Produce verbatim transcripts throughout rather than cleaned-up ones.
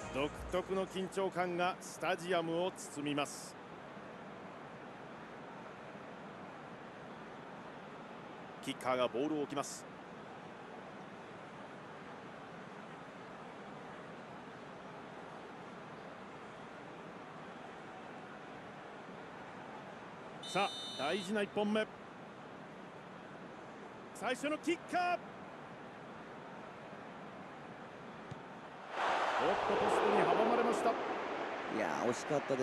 独特の緊張感がスタジアムを包みます。キッカーがボールを置きます。さあ大事ないっぽんめ、最初のキッカー、おっとポストに阻まれました。 いやー惜しかったです。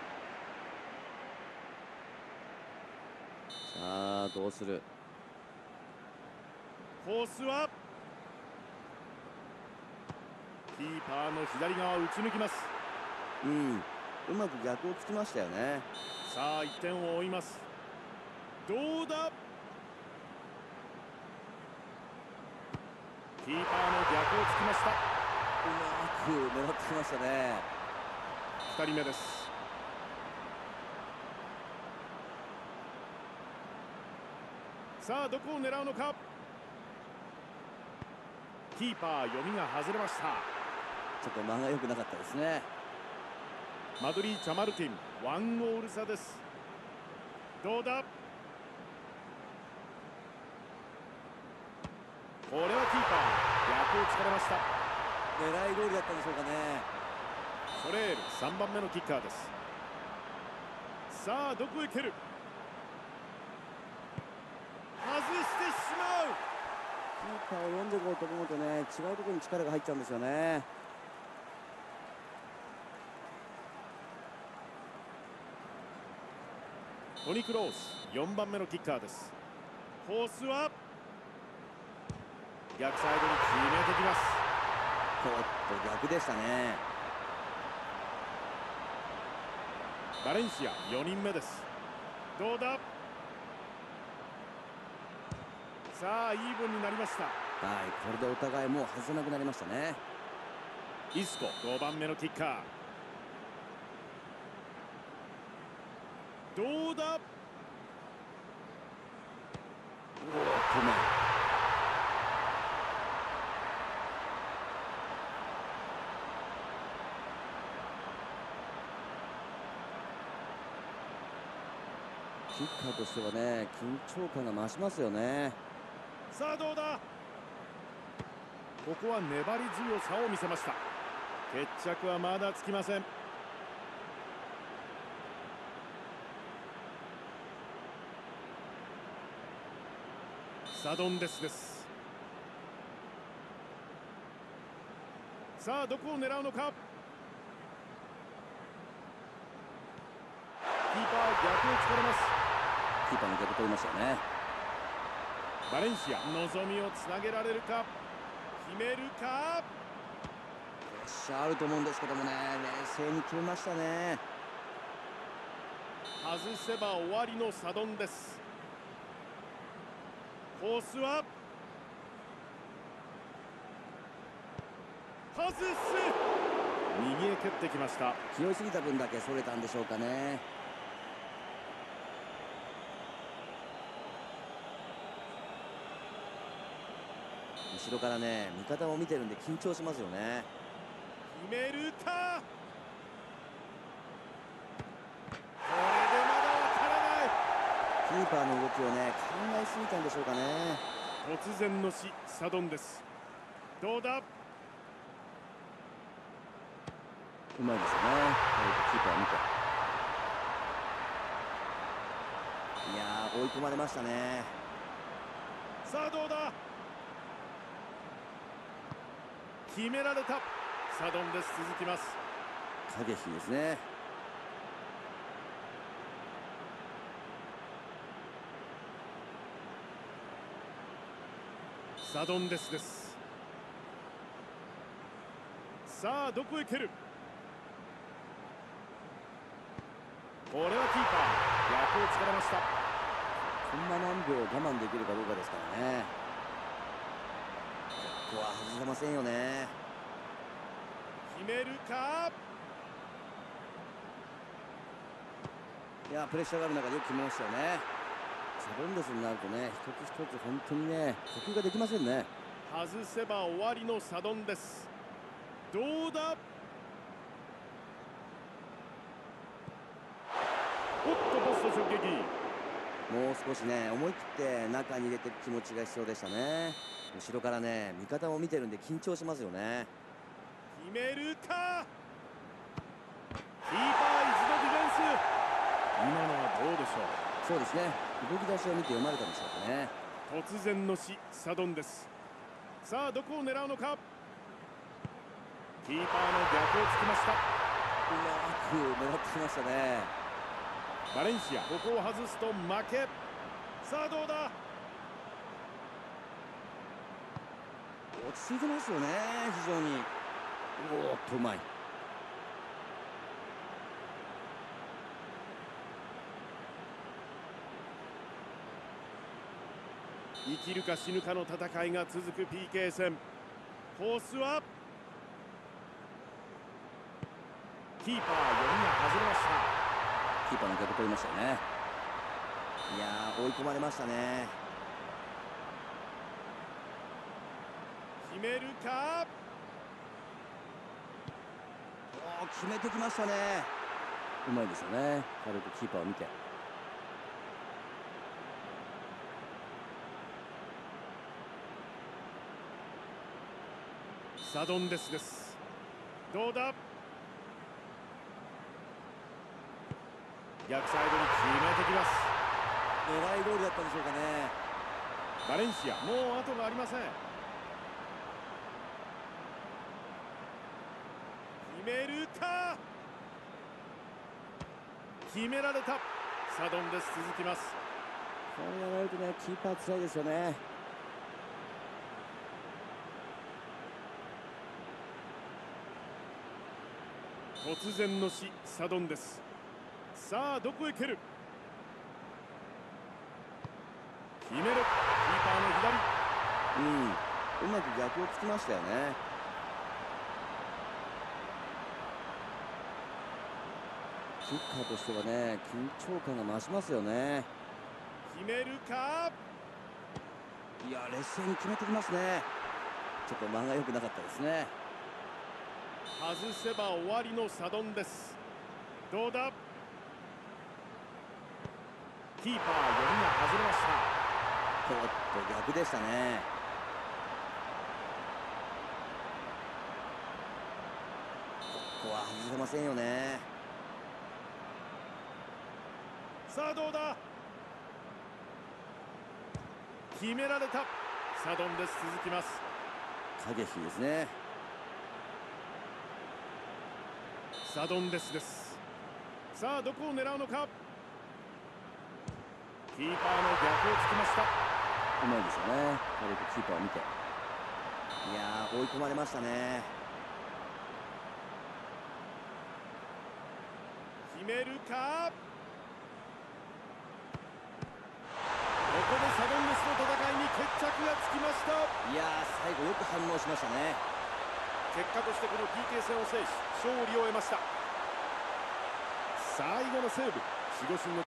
さあどうする。 コースはキーパーの左側を打ち抜きます。 うん、うまく逆をつきましたよね。 さあいってんを追います。どうだ。キーパーの逆をつきました。 うまく狙ってきましたね。 ふたりめです。さあどこを狙うのか。キーパー読みが外れました。 ちょっと間が良くなかったですね。 マドリーチャ・マルティンワンゴール差です。どうだ。これはキーパー逆を突かれました。 狙い通りだったんでしょうかね。 ソレールさんばんめのキッカーです。さあどこへ蹴る。外してしまう。 キーパーを読んでいこうと思うとね、違うところに力が入っちゃうんですよね。 トニ・クロースよんばんめのキッカーです。コースは逆サイドに決めてきます。 ちょっと逆でしたね。 バレンシアよにんめです。どうだ。さあイーブンになりました。 はい、これでお互いもう外せなくなりましたね。 イスコごばんめのキッカー、どうだ。 おー、止め。キッカーとしてはね、緊張感が増しますよね。 さあどうだ。ここは粘り強さを見せました。決着はまだつきません。サドンデスです。さあどこを狙うのか。キーパー逆を突かれます。 キーパーの逆取りましたよね。 バレンシア望みをつなげられるか。決めるか。 プレッシャーあると思うんですけどもね、冷静に決めましたね。 外せば終わりのサドンです。コースは外す。右へ蹴ってきました。 気負いすぎた分だけそれたんでしょうかね。後ろからね、味方を見てるんで緊張しますよね。 決めるか。これでまだわからない。 キーパーの動きをね、考えすぎたんでしょうかね。 突然の死、サドンです。どうだ。 うまいですよね。キーパーを見て。いやー、追い込まれましたね。 さあどうだ。決められた。サドンです。続きます。 過激ですね。 サドンデスです。さあどこへ蹴る。これはキーパー逆を突かれました。 コンマ何秒我慢できるかどうかですからね。ここは外せませんよね。 決めるか。 いや、プレッシャーがある中でよく決めましたよね。サドンデスになるとね、一つ一つ本当にね、呼吸ができませんね。 外せば終わりのサドンです。どうだ。 おっとポスト直撃。 もう少しね思い切って中に入れてる気持ちが必要でしたね。後ろからね味方も見てるんで緊張しますよね。 決めるか。キーパー一度ディフェンス。今のはどうでしょう。 そうですね、動き出しを見て読まれたんでしょうかね。 突然の死、サドンです。さあどこを狙うのか。キーパーの逆をつきました。 うまく狙ってきましたね。 バレンシア、ここを外すと負け。さあどうだ。 落ち着いてますよね、非常に。おーっとうまい。 生きるか死ぬかの戦いが続く ピーケー 戦。コースはキーパー、読みが外れました。 キーパーの逆取りましたよね。いやー追い込まれましたね。 決めるか。 おー決めてきましたね。うまいですよね、軽くキーパーを見て。 サドンデスです。どうだ。逆サイドに決めてきます。 狙い通りだったんでしょうかね。 バレンシア、もう後がありません。決めるか。決められた。サドンデス続きます。 これやられるとねキーパーつらいですよね。 突然の死、サドンです。さあどこへ蹴る。決める。キーパーの左。 うんうまく逆をつきましたよね。キッカーとしてはね緊張感が増しますよね。 決めるか。 いや劣勢に決めてきますね。ちょっと間が良くなかったですね。 外せば終わりのサドンです。どうだ。キーパー、読みが外れました。 おっと逆でしたね。ここは外せませんよね。 さあどうだ。決められた。サドンです。続きます。 過激ですね。 サドンデスです。さあどこを狙うのか。キーパーの逆をつきました。 うまいですよね、軽くキーパーを見て。いやー追い込まれましたね。 決めるか。ここでサドンデスの戦いに決着がつきました。 いやー最後よく反応しましたね。 結果としてこの ピーケー 戦を制し勝利を得ました。最後のセーブ、守護神の